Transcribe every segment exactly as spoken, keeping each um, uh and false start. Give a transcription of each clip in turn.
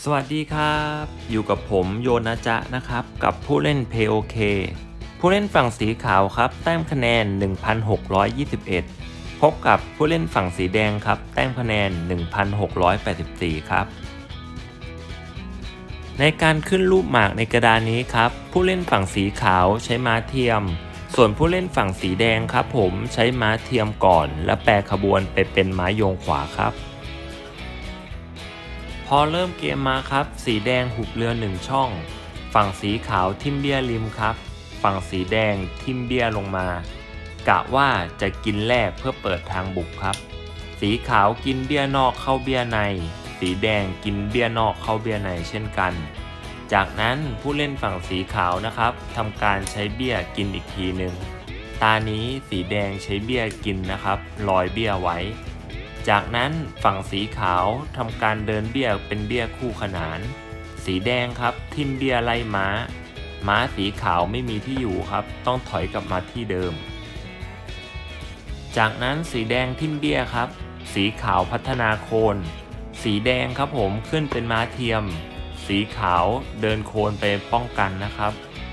สวัสดีครับอยู่กับผมโยนะจ๊ะนะครับกับผู้เล่น พี โอ เค ผู้เล่นฝั่งสีขาวครับแต้มคะแนน หนึ่งพันหกร้อยยี่สิบเอ็ด พบกับผู้เล่นฝั่งสีแดงครับแต้มคะแนน หนึ่งพันหกร้อยแปดสิบสี่ ครับในการขึ้นรูปหมากในกระดานนี้ครับผู้เล่นฝั่งสีขาวใช้ม้าเทียมส่วนผู้เล่นฝั่งสีแดงครับผมใช้ม้าเทียมก่อนและแปรขบวนไปเป็นม้าโยงขวาครับพอเริ่มเกมมาครับสีแดงหุบเรือหนึ่งช่องฝั่งสีขาวทิมเบี้ยริมครับฝั่งสีแดงทิมเบี้ยลงมากะว่าจะกินแรกเพื่อเปิดทางบุกครับสีขาวกินเบี้ยนอกเข้าเบี้ยในสีแดงกินเบี้ยนอกเข้าเบี้ยในเช่นกันจากนั้นผู้เล่นฝั่งสีขาวนะครับทำการใช้เบี้ยกินอีกทีหนึ่งตานี้สีแดงใช้เบี้ยกินนะครับลอยเบี้ยไว้จากนั้นฝั่งสีขาวทำการเดินเบี้ยเป็นเบี้ยคู่ขนานสีแดงครับทิ่มเบี้ยไล่ม้าม้าสีขาวไม่มีที่อยู่ครับต้องถอยกลับมาที่เดิมจากนั้นสีแดงทิ่มเบี้ยครับสีขาวพัฒนาโคนสีแดงครับผมขึ้นเป็นม้าเทียมสีขาวเดินโคนไปป้องกันนะครับ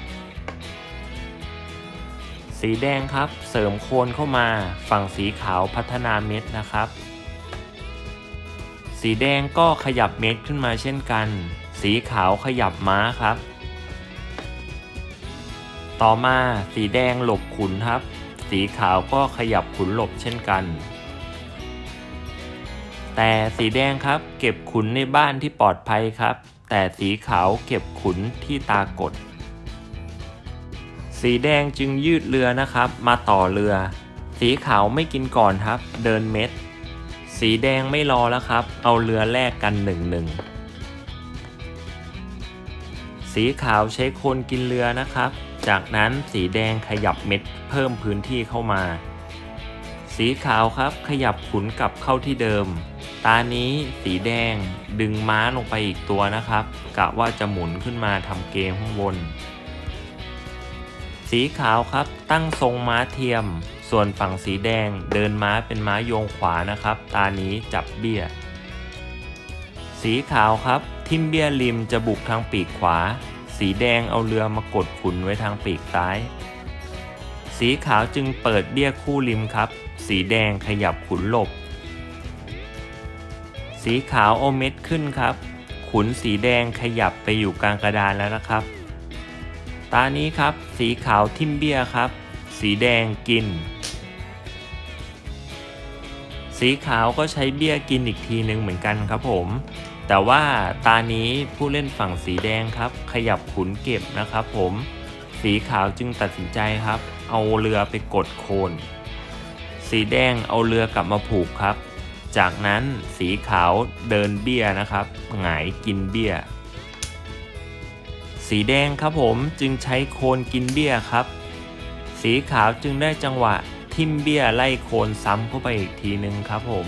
สีแดงครับเสริมโคนเข้ามาฝั่งสีขาวพัฒนาเม็ดนะครับสีแดงก็ขยับเม็ดขึ้นมาเช่นกันสีขาวขยับม้าครับต่อมาสีแดงหลบขุนครับสีขาวก็ขยับขุนหลบเช่นกันแต่สีแดงครับเก็บขุนในบ้านที่ปลอดภัยครับแต่สีขาวเก็บขุนที่ตากดสีแดงจึงยืดเรือนะครับมาต่อเรือสีขาวไม่กินก่อนครับเดินเม็ดสีแดงไม่รอแล้วครับเอาเรือแลกกันหนึ่งหนึ่งสีขาวใช้โคนกินเรือนะครับจากนั้นสีแดงขยับเม็ดเพิ่มพื้นที่เข้ามาสีขาวครับขยับขุนกลับเข้าที่เดิมตานี้สีแดงดึงม้าลงไปอีกตัวนะครับกะว่าจะหมุนขึ้นมาทำเกมข้างบนสีขาวครับตั้งทรงม้าเทียมส่วนฝั่งสีแดงเดินม้าเป็นม้าโยงขวานะครับตานี้จับเบี้ยสีขาวครับทิ่มเบี้ยริมจะบุกทางปีกขวาสีแดงเอาเรือมากดขุนไว้ทางปีกซ้ายสีขาวจึงเปิดเบี้ยคู่ริมครับสีแดงขยับขุนหลบสีขาวเอาเม็ดขึ้นครับขุนสีแดงขยับไปอยู่กลางกระดานแล้วนะครับตานี้ครับสีขาวทิ่มเบี้ยครับสีแดงกินสีขาวก็ใช้เบี้ยกินอีกทีหนึ่งเหมือนกันครับผมแต่ว่าตานี้ผู้เล่นฝั่งสีแดงครับขยับขุนเก็บนะครับผมสีขาวจึงตัดสินใจครับเอาเรือไปกดโคนสีแดงเอาเรือกลับมาผูกครับจากนั้นสีขาวเดินเบี้ยนะครับหงายกินเบี้ยสีแดงครับผมจึงใช้โคนกินเบี้ยครับสีขาวจึงได้จังหวะทิ่มเบี้ยไล่โคนซ้ำเข้าไปอีกทีนึงครับผม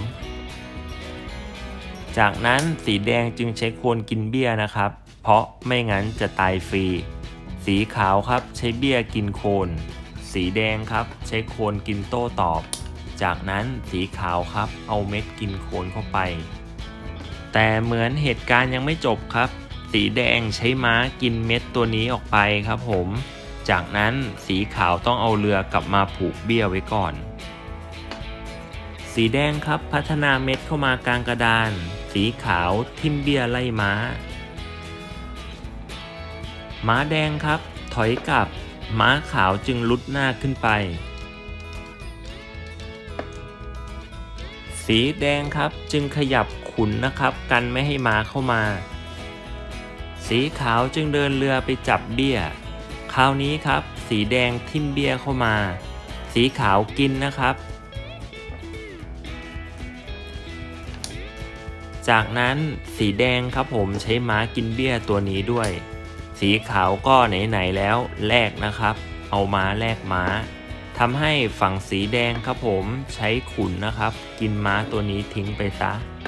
จากนั้นสีแดงจึงใช้โคนกินเบี้ยนะครับเพราะไม่งั้นจะตายฟรีสีขาวครับใช้เบี้ยกินโคนสีแดงครับใช้โคนกินโต้ตอบจากนั้นสีขาวครับเอาเม็ดกินโคนเข้าไปแต่เหมือนเหตุการณ์ยังไม่จบครับสีแดงใช้ม้ากินเม็ดตัวนี้ออกไปครับผมจากนั้นสีขาวต้องเอาเรือกลับมาผูกเบี้ยไว้ก่อนสีแดงครับพัฒนาเม็ดเข้ามากลางกระดานสีขาวทิ่มเบี้ยไล่ม้าม้าแดงครับถอยกลับม้าขาวจึงลุดหน้าขึ้นไปสีแดงครับจึงขยับขุนนะครับกันไม่ให้ม้าเข้ามาสีขาวจึงเดินเรือไปจับเบี้ยคราวนี้ครับสีแดงทิ่มเบี้ยเข้ามาสีขาวกินนะครับจากนั้นสีแดงครับผมใช้ม้ากินเบี้ยตัวนี้ด้วยสีขาวก็ไหนๆแล้วแลกนะครับเอาม้าแลกม้าทำให้ฝั่งสีแดงครับผมใช้ขุนนะครับกินม้าตัวนี้ทิ้งไปซะ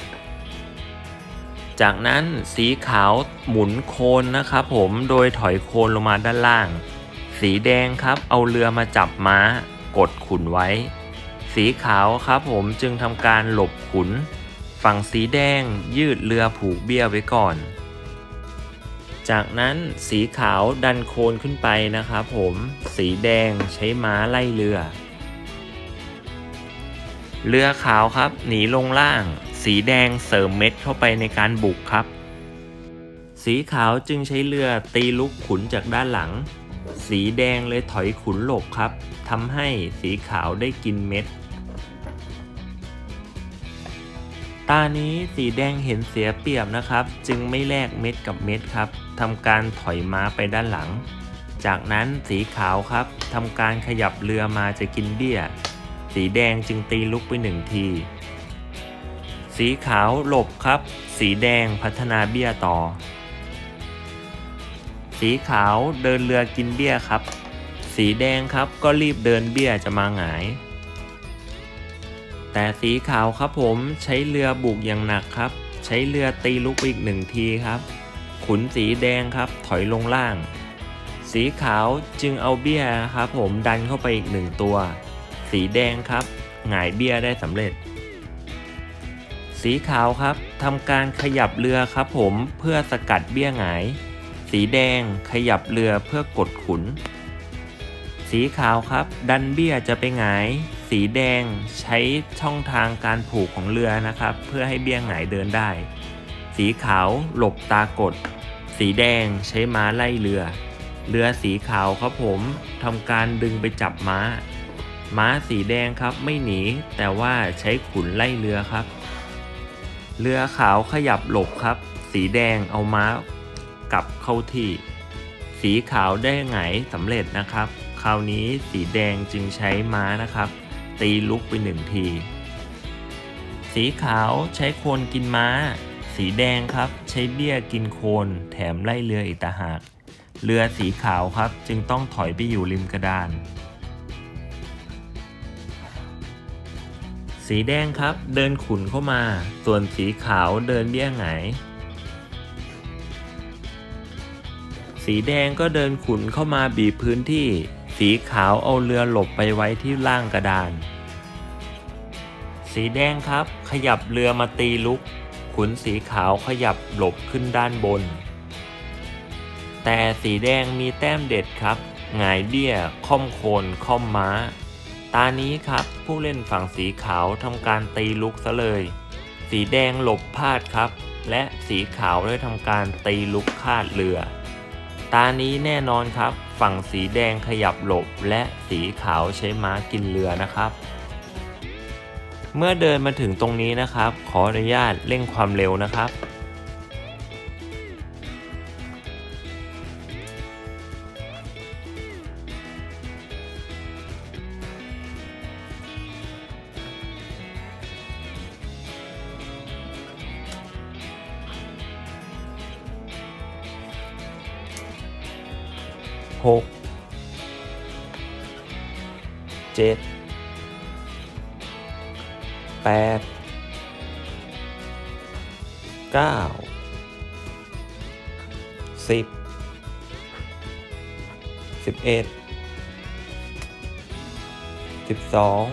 จากนั้นสีขาวหมุนโคนนะครับผมโดยถอยโคนลงมาด้านล่างสีแดงครับเอาเรือมาจับม้ากดขุนไว้สีขาวครับผมจึงทำการหลบขุนฝั่งสีแดงยืดเรือผูกเบี้ยไว้ก่อนจากนั้นสีขาวดันโคนขึ้นไปนะครับผมสีแดงใช้ม้าไล่เรือเรือขาวครับหนีลงล่างสีแดงเสริมเม็ดเข้าไปในการบุกครับสีขาวจึงใช้เรือตีลุกขุนจากด้านหลังสีแดงเลยถอยขุนหลบครับทำให้สีขาวได้กินเม็ดตานี้สีแดงเห็นเสียเปรียบนะครับจึงไม่แลกเม็ดกับเม็ดครับทำการถอยม้าไปด้านหลังจากนั้นสีขาวครับทำการขยับเรือมาจะกินเบี้ยสีแดงจึงตีลุกไปหนึ่งทีสีขาวหลบครับสีแดงพัฒนาเบี้ยต่อสีขาวเดินเรือกินเบี้ยครับสีแดงครับก็รีบเดินเบี้ยจะมาหงายแต่สีขาวครับผมใช้เรือบุกอย่างหนักครับใช้เรือตีลุกไปอีกหนึ่งทีครับขุนสีแดงครับถอยลงล่างสีขาวจึงเอาเบี้ยครับผมดันเข้าไปอีกหนึ่งตัวสีแดงครับหงายเบี้ยได้สำเร็จสีขาวครับทำการขยับเรือครับผมเพื่อสกัดเบี้ยหงายสีแดงขยับเรือเพื่อกดขุนสีขาวครับดันเบี้ยจะไปหงายสีแดงใช้ช่องทางการผูกของเรือนะครับเพื่อให้เบี้ยหงายเดินได้สีขาวหลบตากดสีแดงใช้ม้าไล่เรือเรือสีขาวครับผมทำการดึงไปจับม้าม้าสีแดงครับไม่หนีแต่ว่าใช้ขุนไล่เรือครับเรือขาวขยับหลบครับสีแดงเอาม้ากลับเข้าที่สีขาวได้หงายสำเร็จนะครับคราวนี้สีแดงจึงใช้ม้านะครับตีลุกไปหนึ่งทีสีขาวใช้โคนกินม้าสีแดงครับใช้เบี้ยกินโคนแถมไล่เรืออีกต่างหากเรือสีขาวครับจึงต้องถอยไปอยู่ริมกระดานสีแดงครับเดินขุนเข้ามาส่วนสีขาวเดินเบี้ยหงายสีแดงก็เดินขุนเข้ามาบีบพื้นที่สีขาวเอาเรือหลบไปไว้ที่ล่างกระดานสีแดงครับขยับเรือมาตีลุกขุนสีขาวขยับหลบขึ้นด้านบนแต่สีแดงมีแต้มเด็ดครับหงายเบี้ยค่อมโคนค่อมม้าตานี้ครับผู้เล่นฝั่งสีขาวทำการตีลุกซะเลยสีแดงหลบพลาดครับและสีขาวได้ทำการตีลุกคาดเรือตานี้แน่นอนครับฝั่งสีแดงขยับหลบและสีขาวใช้ม้ากินเรือนะครับเมื่อเดินมาถึงตรงนี้นะครับขออนุญาตเร่งความเร็วนะครับหกเจ็ดแปดเก้าสิบสิบเอ็ดสิบสอง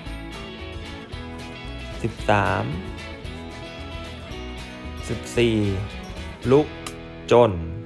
สิบสามสิบสี่ลุกจน